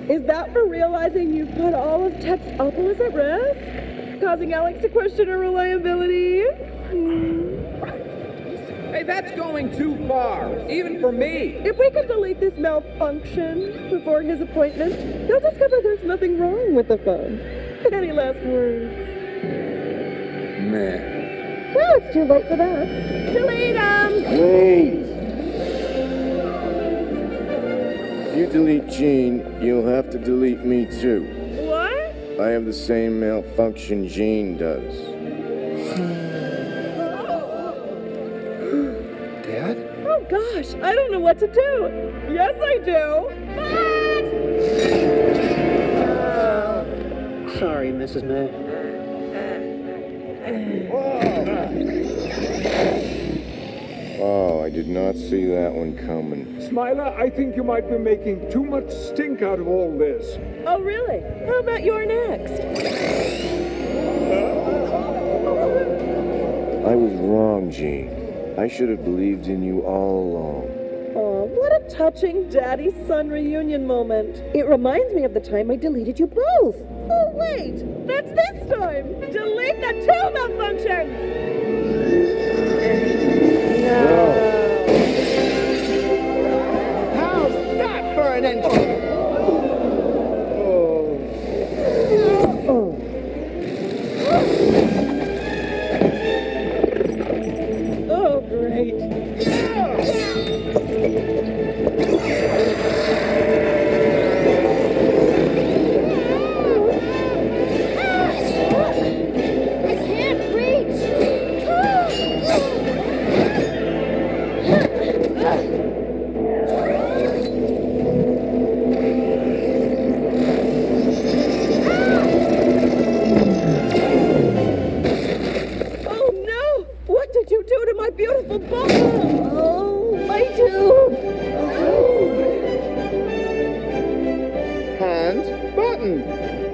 Is that for realizing you put all of Tech's Opals at risk? Causing Alex to question her reliability? Hey, that's going too far, even for me. If we could delete this malfunction before his appointment, he'll discover there's nothing wrong with the phone. Any last words? Meh. Well, it's too late for that. Delete him! Wait! If you delete Gene, you'll have to delete me too. What? I have the same malfunction Gene does. Dad? Oh gosh, I don't know what to do. Yes, I do. Sorry, Mrs. May. Oh, I did not see that one coming. Smiler, I think you might be making too much stink out of all this. Oh, really? How about you're next? I was wrong, Gene. I should have believed in you all along. Oh, what a touching daddy-son reunion moment. It reminds me of the time I deleted you both. Oh, wait, that's this time. Delete the two malfunctions. How's that for an entry? Oh, great. I can't reach! Oh, no! What did you do to my beautiful ball? Oh, my tube! Hand button.